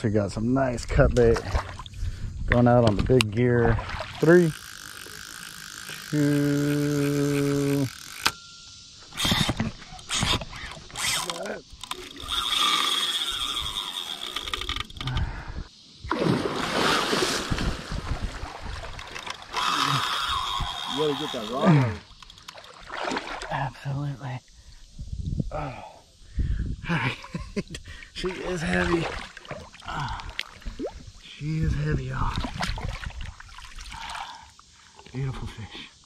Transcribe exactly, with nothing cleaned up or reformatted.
So we got some nice cut bait going out on the big gear. Three, two, you gotta get that rod. Absolutely. Oh. All right. She is heavy. Oh. She is heavy, y'all. Beautiful fish.